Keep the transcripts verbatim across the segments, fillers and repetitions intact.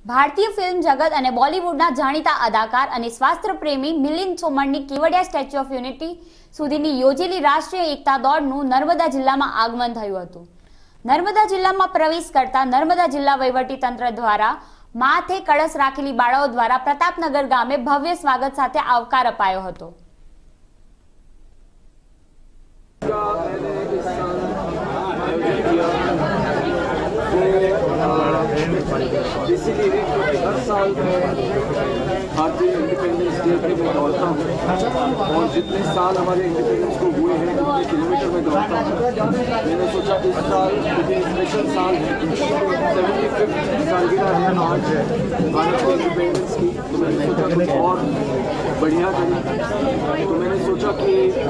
ભારતીય ફિલ્મ જગત અને બોલિવૂડના જાણીતા અદાકાર અને સ્વાસ્થ્ય પ્રેમી મિલિંદ સોમણની કેવડિયા સ્ટેચ્યુ ઓફ યુનિટી સુધીની યોજેલી રાષ્ટ્રીય એકતા દોડનું નર્મદા જિલ્લામાં આગમન થયું હતું। નર્મદા જિલ્લામાં પ્રવેશ કરતા નર્મદા જિલ્લા વહીવટી તંત્ર દ્વારા માથે કળશ રાખેલી બાળાઓ દ્વારા પ્રતાપનગર ગામે ભવ્ય સ્વાગત સાથે આવકાર અપાયો હતો। इसीलिए हर साल मैं भारतीय इंडिपेंडेंस डे पे मैं दौड़ता हूँ और जितने साल हमारे इंडिपेंडेंस को हुए हैं उतने किलोमीटर में दौड़ता हूँ। मैंने सोचा इस साल मुझे स्पेशल साल है, सेवेंटी फिफ्थ सालगिरह है आज भारत के इंडिपेंडेंस की, तो मैंने सोचा कुछ और बढ़िया करें। तो मैंने सोचा कि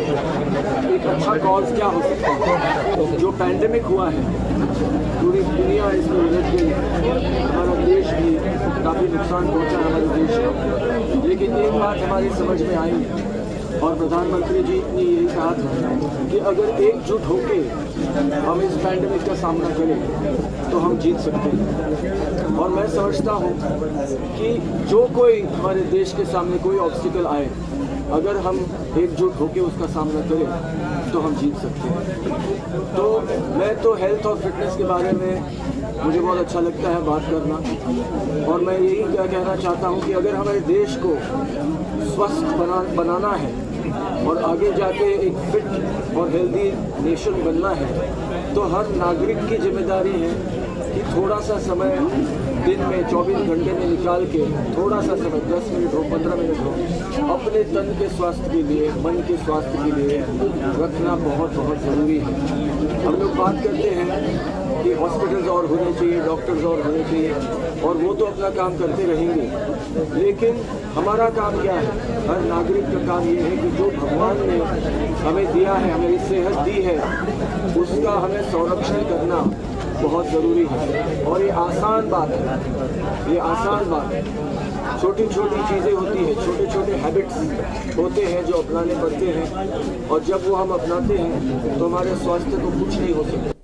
एक अच्छा कॉज क्या हो सकता है। जो पैंडेमिक हुआ है पूरी दुनिया इसमें उलझ गई है, हमारा देश भी काफ़ी नुकसान पहुंचा हमारे देश को, लेकिन एक बात हमारी समझ में आई और प्रधानमंत्री जी ने यही कहा था कि अगर एकजुट होकर हम इस पैंडेमिक का सामना करें तो हम जीत सकते हैं। और मैं समझता हूँ कि जो कोई हमारे देश के सामने कोई ऑब्स्टिकल आए, अगर हम एकजुट होकर उसका सामना करें तो हम जीत सकते हैं। तो मैं तो हेल्थ और फिटनेस के बारे में मुझे बहुत अच्छा लगता है बात करना, और मैं यही क्या कहना चाहता हूँ कि अगर हमारे देश को स्वस्थ बना बनाना है और आगे जाके एक फिट और हेल्दी नेशन बनना है, तो हर नागरिक की जिम्मेदारी है कि थोड़ा सा समय दिन में चौबीस घंटे में निकाल के थोड़ा सा समय दस मिनट हो पंद्रह मिनट हो अपने तन के स्वास्थ्य के लिए, मन के स्वास्थ्य के लिए रखना बहुत बहुत ज़रूरी है। हम लोग बात करते हैं कि हॉस्पिटल्स और होने चाहिए, डॉक्टर्स और होने चाहिए, और वो तो अपना काम करते रहेंगे, लेकिन हमारा काम क्या है? हर नागरिक का काम ये है कि जो भगवान ने हमें दिया है, हमें सेहत दी है, उसका हमें संरक्षण करना बहुत ज़रूरी है। और ये आसान बात है, ये आसान बात है। छोटी छोटी चीज़ें होती हैं, छोटे छोटे हैबिट्स होते हैं जो अपनाने पड़ते हैं, और जब वो हम अपनाते हैं तो हमारे स्वास्थ्य को कुछ नहीं हो सकता।